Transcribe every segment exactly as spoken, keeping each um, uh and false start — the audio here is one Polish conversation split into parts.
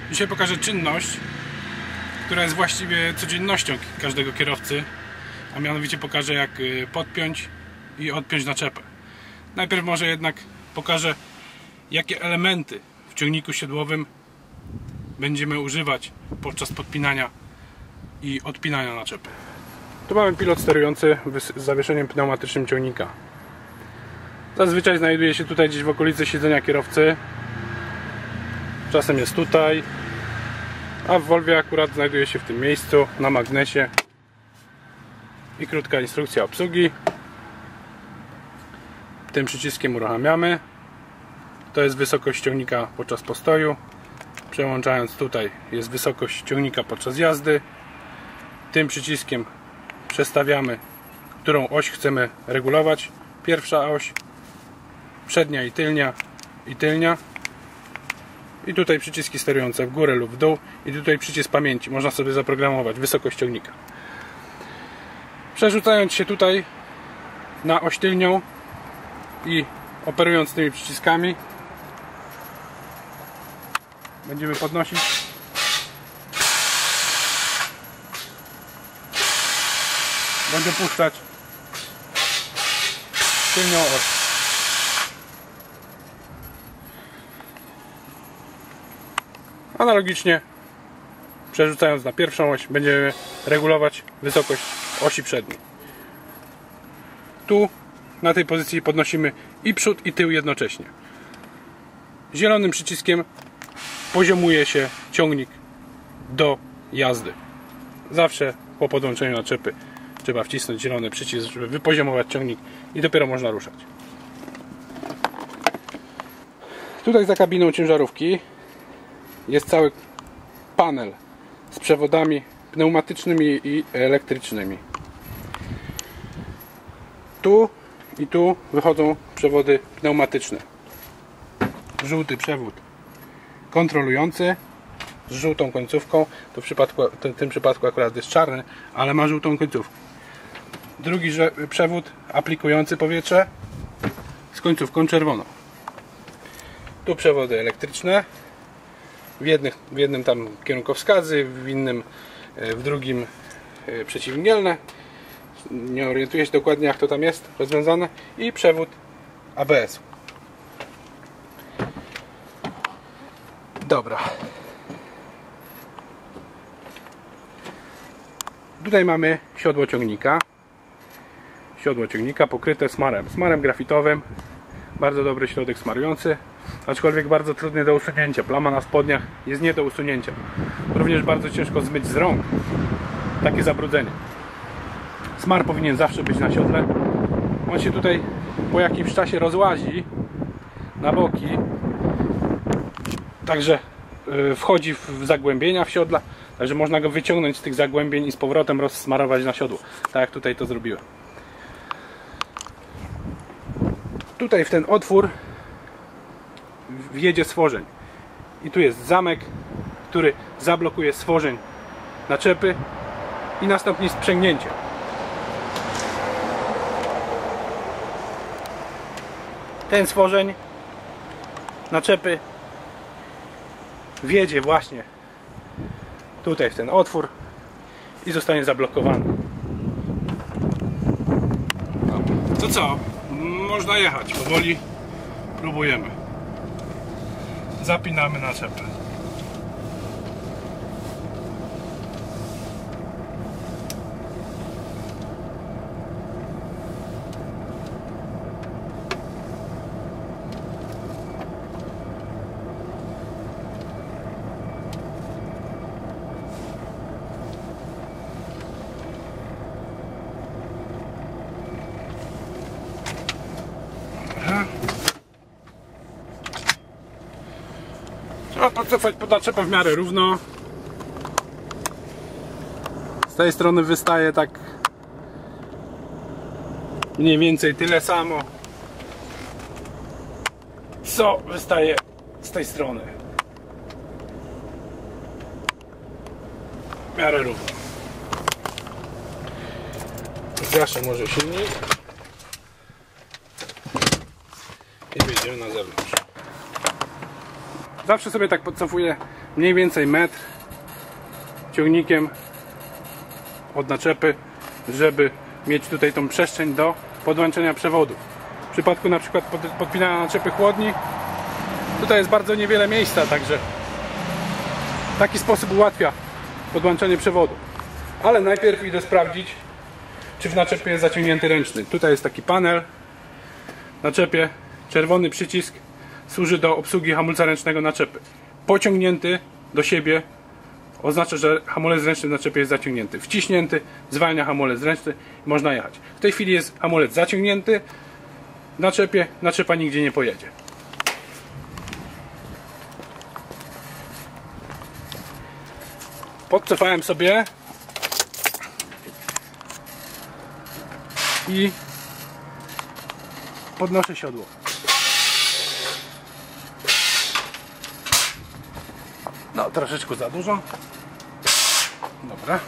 Dzisiaj pokażę czynność, która jest właściwie codziennością każdego kierowcy, a mianowicie pokażę, jak podpiąć i odpiąć naczepę. Najpierw może jednak pokażę, jakie elementy w ciągniku siodłowym będziemy używać podczas podpinania i odpinania naczepy. Tu mamy pilot sterujący z zawieszeniem pneumatycznym ciągnika. Zazwyczaj znajduje się tutaj gdzieś w okolicy siedzenia kierowcy. Czasem jest tutaj, a w Volvie akurat znajduje się w tym miejscu na magnesie. I krótka instrukcja obsługi. Tym przyciskiem uruchamiamy. To jest wysokość ciągnika podczas postoju. Przełączając tutaj jest wysokość ciągnika podczas jazdy. Tym przyciskiem przestawiamy, którą oś chcemy regulować. Pierwsza oś, przednia i tylnia i tylnia. I tutaj przyciski sterujące w górę lub w dół. I tutaj przycisk pamięci. Można sobie zaprogramować wysokość ciągnika. Przerzucając się tutaj na oś tylnią i operując tymi przyciskami, będziemy podnosić bądź opuszczać tylnią oś. Analogicznie, przerzucając na pierwszą oś, będziemy regulować wysokość osi przedniej. Tu na tej pozycji podnosimy i przód, i tył jednocześnie. Zielonym przyciskiem poziomuje się ciągnik do jazdy. Zawsze po podłączeniu naczepy trzeba wcisnąć zielony przycisk, żeby wypoziomować ciągnik i dopiero można ruszać. Tutaj za kabiną ciężarówki jest cały panel z przewodami pneumatycznymi i elektrycznymi. Tu i tu wychodzą przewody pneumatyczne. Żółty przewód kontrolujący z żółtą końcówką. To w, przypadku, w tym przypadku akurat jest czarny, ale ma żółtą końcówkę. Drugi przewód aplikujący powietrze z końcówką czerwoną. Tu przewody elektryczne. W, jednych, w jednym tam kierunkowskazy, w innym, w drugim przeciwmielne. Nie orientuję się dokładnie, jak to tam jest rozwiązane. I przewód A B S. Dobra. Tutaj mamy siodło ciągnika. Siodło ciągnika pokryte smarem. Smarem grafitowym. Bardzo dobry środek smarujący. Aczkolwiek bardzo trudny do usunięcia. Plama na spodniach jest nie do usunięcia. Również bardzo ciężko zmyć z rąk takie zabrudzenie. Smar powinien zawsze być na siodle. On się tutaj po jakimś czasie rozłazi na boki. Także wchodzi w zagłębienia w siodla. Także można go wyciągnąć z tych zagłębień i z powrotem rozsmarować na siodło. Tak jak tutaj to zrobiłem. Tutaj w ten otwór wjedzie stworzeń. I tu jest zamek, który zablokuje stworzeń naczepy i nastąpi sprzęgnięcie. Ten stworzeń naczepy wjedzie właśnie tutaj w ten otwór i zostanie zablokowany. To co? Można jechać powoli. Próbujemy. Zapinamy naczepę. Trzeba podcofać pod naczepę w miarę równo. Z tej strony wystaje tak mniej więcej tyle samo, co wystaje z tej strony. W miarę równo. Zgaszę może silnik i wyjdziemy na zewnątrz. Zawsze sobie tak podcofuję mniej więcej metr ciągnikiem od naczepy, żeby mieć tutaj tą przestrzeń do podłączenia przewodów. W przypadku na przykład pod, podpinania naczepy chłodni, tutaj jest bardzo niewiele miejsca, także w taki sposób ułatwia podłączenie przewodu. Ale najpierw idę sprawdzić, czy w naczepie jest zaciągnięty ręczny. Tutaj jest taki panel w naczepie, czerwony przycisk służy do obsługi hamulca ręcznego naczepy. Pociągnięty do siebie oznacza, że hamulec ręczny w naczepie jest zaciągnięty. Wciśnięty zwalnia hamulec ręczny i można jechać. W tej chwili jest hamulec zaciągnięty w naczepie, naczepa nigdzie nie pojedzie. Podcofałem sobie i podnoszę siodło. No, troszeczkę za dużo. Dobra.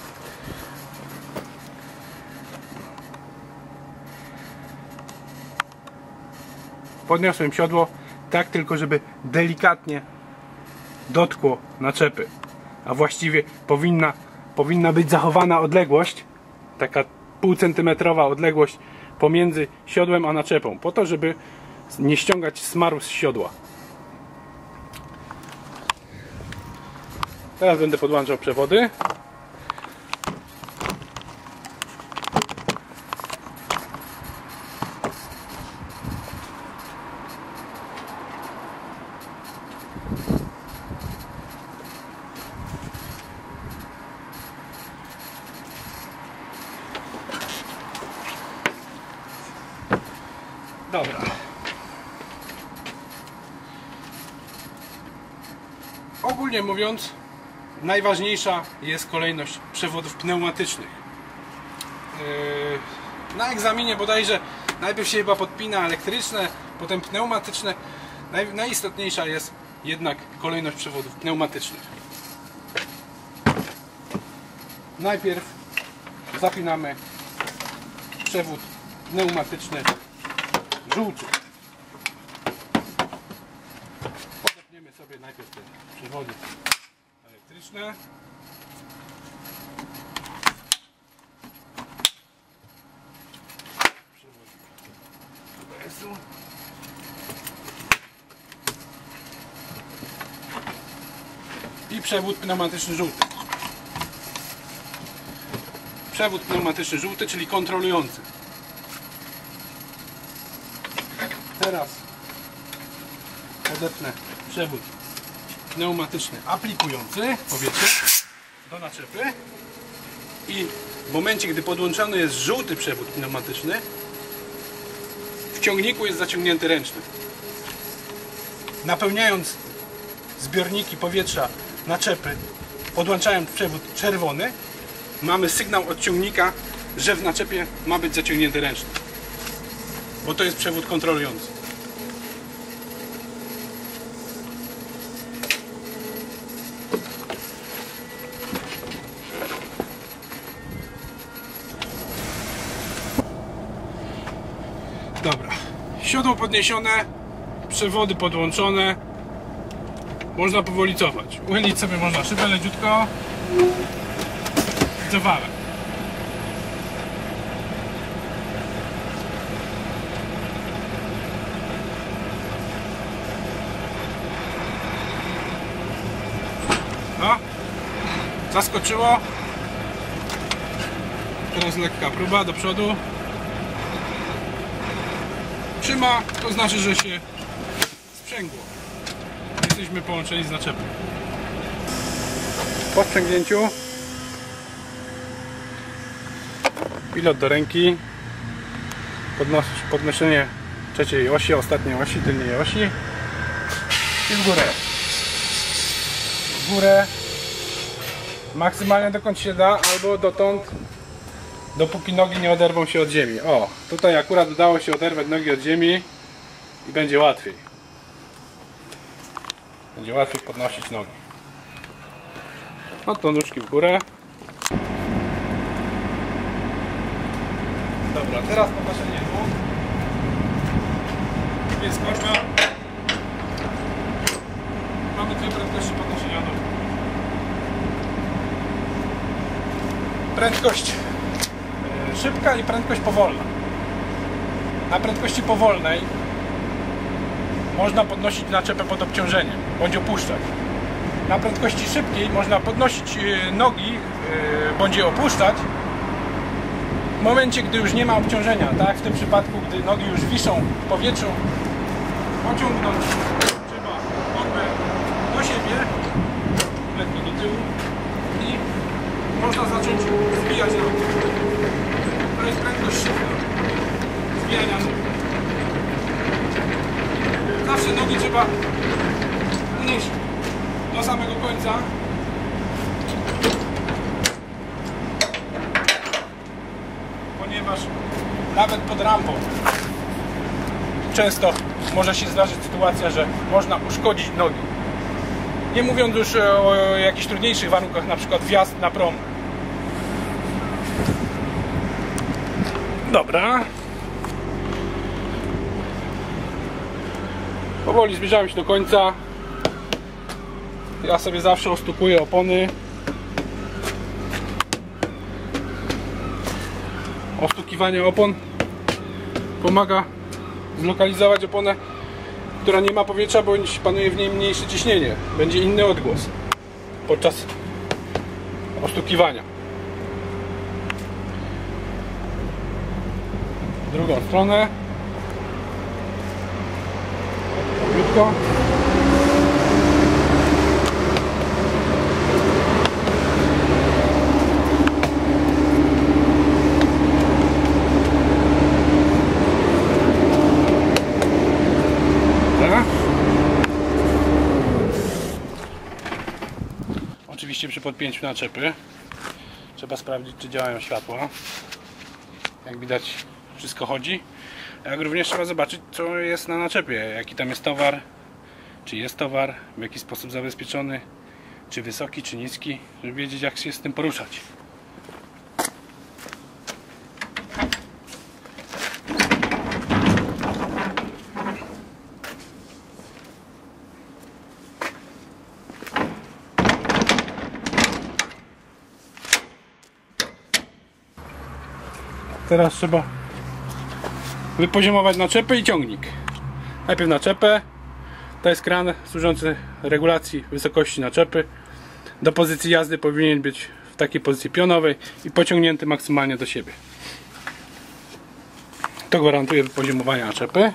Podniosłem siodło tak tylko, żeby delikatnie dotkło naczepy. A właściwie powinna, powinna być zachowana odległość, taka półcentymetrowa odległość pomiędzy siodłem a naczepą, po to, żeby nie ściągać smaru z siodła. Teraz będę podłączał przewody. Dobra. Ogólnie mówiąc, najważniejsza jest kolejność przewodów pneumatycznych. Yy, na egzaminie bodajże najpierw się chyba podpina elektryczne, potem pneumatyczne. Naj, najistotniejsza jest jednak kolejność przewodów pneumatycznych. Najpierw zapinamy przewód pneumatyczny żółty. Podepniemy sobie najpierw te przewody elektryczne. Przewód A B S-u. I przewód pneumatyczny żółty. Przewód pneumatyczny żółty, czyli kontrolujący. Teraz odepnę przewód pneumatyczny aplikujący powietrze do naczepy i w momencie, gdy podłączony jest żółty przewód pneumatyczny, w ciągniku jest zaciągnięty ręczny. Napełniając zbiorniki powietrza naczepy, podłączając przewód czerwony, mamy sygnał od ciągnika, że w naczepie ma być zaciągnięty ręczny, bo to jest przewód kontrolujący. Dobra, siodło podniesione, przewody podłączone, można powoli cofać. Uchylić sobie można szybę leciutko i cofamy. No, zaskoczyło. Teraz lekka próba do przodu. Trzyma, to znaczy, że się sprzęgło. Jesteśmy połączeni z naczepą. Po sprzęgnięciu pilot do ręki, podnos podnoszenie trzeciej osi, ostatniej osi, tylnej osi i w górę. W górę maksymalnie dokąd się da, albo dotąd, dopóki nogi nie oderwą się od ziemi. O, tutaj akurat udało się oderwać nogi od ziemi i będzie łatwiej. Będzie łatwiej podnosić nogi. No to nóżki w górę. Dobra, teraz podnoszenie nóg. Jest korba. Mamy dwie prędkości podnoszenia nóg. Prędkość szybka i prędkość powolna. Na prędkości powolnej można podnosić naczepę pod obciążeniem bądź opuszczać. Na prędkości szybkiej można podnosić nogi bądź je opuszczać w momencie, gdy już nie ma obciążenia. Tak jak w tym przypadku, gdy nogi już wiszą w powietrzu, pociągnąć trzeba nogę do siebie, lekko do tyłu i można zacząć zbijać nogi. To jest prędkość szybka zbijania nóg. Zawsze nogi trzeba unieść do samego końca. Ponieważ nawet pod rampą często może się zdarzyć sytuacja, że można uszkodzić nogi. Nie mówiąc już o jakichś trudniejszych warunkach, na przykład wjazd na prom. Dobra. Powoli zbliżamy się do końca. Ja sobie zawsze ostukuję opony. Ostukiwanie opon pomaga zlokalizować oponę, która nie ma powietrza, bądź panuje w niej mniejsze ciśnienie. Będzie inny odgłos podczas ostukiwania. W drugą stronę. Krótko. Oczywiście przy podpięciu naczepy trzeba sprawdzić, czy działają światła. Jak widać, wszystko chodzi. Jak również trzeba zobaczyć, co jest na naczepie, jaki tam jest towar, czy jest towar, w jaki sposób zabezpieczony, czy wysoki, czy niski, żeby wiedzieć, jak się z tym poruszać. Teraz trzeba wypoziomować naczepę i ciągnik. Najpierw naczepę. To jest kran służący regulacji wysokości naczepy. Do pozycji jazdy powinien być w takiej pozycji pionowej i pociągnięty maksymalnie do siebie. To gwarantuje wypoziomowanie naczepy.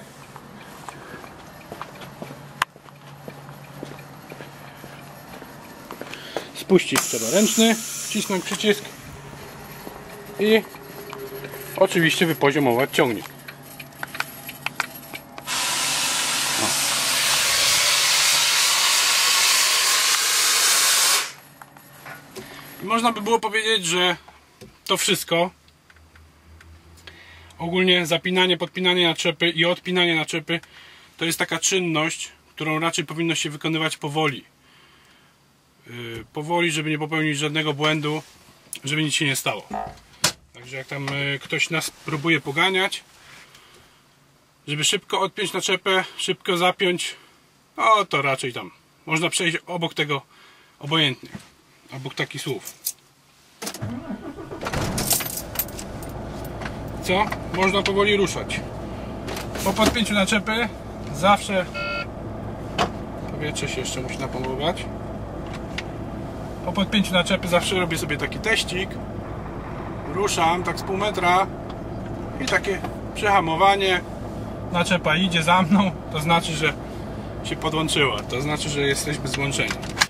Spuścić trzeba ręczny, wcisnąć przycisk i oczywiście wypoziomować ciągnik. No. I można by było powiedzieć, że to wszystko. Ogólnie zapinanie, podpinanie naczepy i odpinanie naczepy to jest taka czynność, którą raczej powinno się wykonywać powoli. Yy, powoli, żeby nie popełnić żadnego błędu, żeby nic się nie stało. Także jak tam ktoś nas próbuje poganiać, żeby szybko odpiąć naczepę, szybko zapiąć, no to raczej tam można przejść obok tego obojętnie, obok takich słów. Co? Można powoli ruszać. Po podpięciu naczepy zawsze powietrze się jeszcze musi napompować. Po podpięciu naczepy zawsze robię sobie taki teścik. Ruszam tak z pół metra i takie przehamowanie. Naczepa idzie za mną, to znaczy, że się podłączyła, to znaczy, że jesteśmy złączeni.